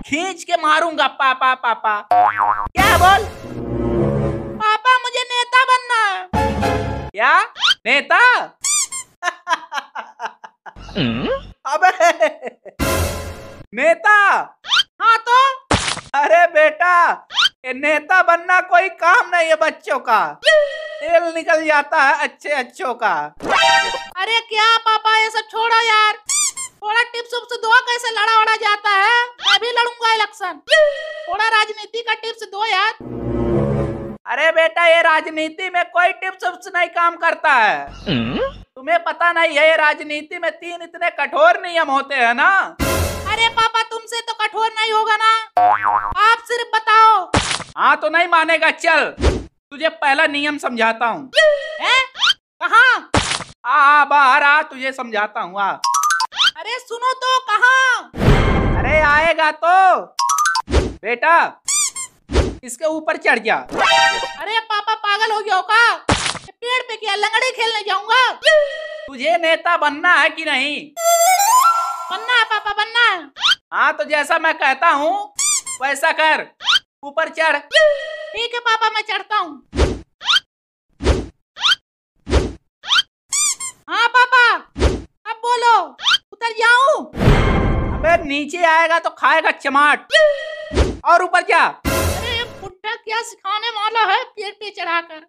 खींच के मारूंगा। पापा पापा क्या बोल? पापा मुझे नेता बनना है। क्या नेता? अबे नेता? हाँ तो? अरे बेटा, ये नेता बनना कोई काम नहीं है बच्चों का। तेल निकल जाता है अच्छे अच्छों का। अरे क्या पापा, ये सब छोड़ो यार। थोड़ा टिप्स उप्स दो, कैसे लड़ा वड़ा जाता है। मैं भी लड़ूंगा इलेक्शन। थोड़ा राजनीति का टिप्स दो यार। अरे बेटा, ये राजनीति में कोई टिप्स उप्स नहीं काम करता है। तुम्हें पता नहीं है, ये राजनीति में 3 इतने कठोर नियम होते हैं ना। अरे पापा, तुमसे तो कठोर नहीं होगा ना, आप सिर्फ बताओ। हाँ तो नहीं मानेगा, चल तुझे पहला नियम समझाता हूँ। कहाँ? आ बाहर आ, तुझे समझाता हूँ। आ। अरे सुनो तो, कहाँ? अरे आएगा तो। बेटा इसके ऊपर चढ़ जा। अरे पापा पागल हो गया हो का? पेड़ पे क्या लंगड़ी खेलने जाऊंगा? तुझे नेता बनना है कि नहीं? बनना है पापा, बनना है। हाँ तो जैसा मैं कहता हूँ वैसा कर, ऊपर चढ़। ठीक है पापा, मैं चढ़ता हूँ। हाँ पापा, अब बोलो, उतर जाऊं? अबे नीचे आएगा तो खाएगा चमाट। और ऊपर जा। अरे बुड्ढा क्या सिखाने वाला है, पेड़ पे चढ़ाकर।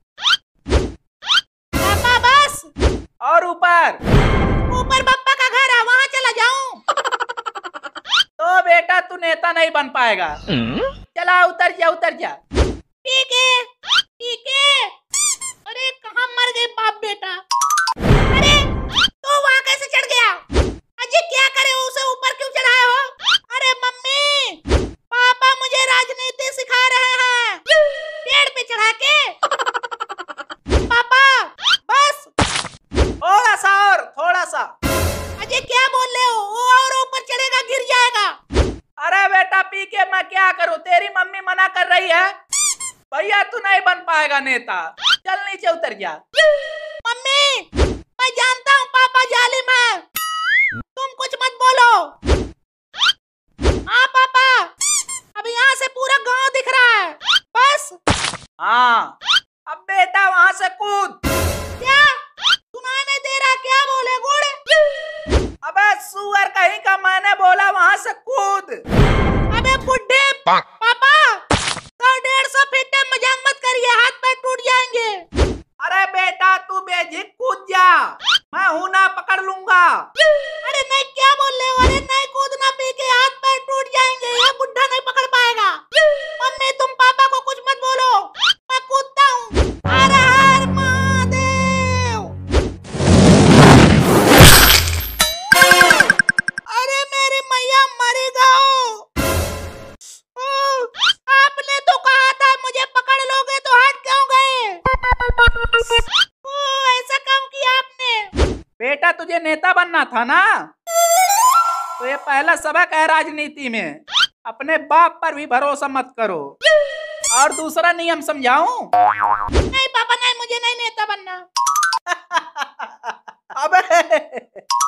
पापा बस। और ऊपर? ऊपर पापा का घर है, वहाँ चला जाऊं? तो बेटा तू नेता नहीं बन पाएगा। चला उतर जा, उतर जा। ठीक है, ठीक है। अरे कहाँ मर गए बाप बेटा। अरे तो वहाँ कैसे चढ़ गया? अजय क्या करे, उसे ऊपर क्यों चढ़ाए हो? अरे मम्मी, पापा मुझे राजनीति सिखा रहे हैं, पेड़ पे चढ़ा के। पापा बस, थोड़ा सा और, थोड़ा सा। अजय क्या बोल रहे हो? वो और ऊपर चढ़ेगा, गिर जाएगा। अरे बेटा पी के मैं क्या करूं, तेरी मम्मी मना कर रही है। भैया तू नहीं बन पाएगा नेता, चल नीचे उतर जा। मम्मी मैं जानता हूँ पापा जालिम है, तुम कुछ मत बोलो। हाँ पापा, अब यहाँ से पूरा गांव दिख रहा है, बस। हाँ अब बेटा वहाँ से कूद। क्या सुनाई नहीं दे रहा, क्या बोले गुड़? अबे सुअर कहीं का, मैंने बोला वहाँ से कूद। अबे बुड्ढे पापा, 100-150 फीट मजाक मत करिए, हाथ पैर टूट जाएंगे। अरे बेटा तू बेझिझक कूद जा, मैं हूं ना, पकड़ लूंगा। अरे नहीं, क्या बोल रहे हो? अरे नहीं कूदना, पी के हाथ पैर टूट जाएंगे, ये बुड्ढा नहीं पकड़ पाएगा। मम्मी तुम पापा को कुछ मत बोलो, मैं कूदता हूँ। हर हर महादेव। अरे मेरी मैया मरी गो। आपने तो कहा था मुझे पकड़ लोगे, तो हट क्यों गए? ऐसा काम किया आपने। बेटा तुझे नेता बनना था ना, तो ये पहला सबक है राजनीति में, अपने बाप पर भी भरोसा मत करो। और दूसरा नियम समझाऊं? नहीं पापा नहीं, मुझे नहीं नेता बनना। अबे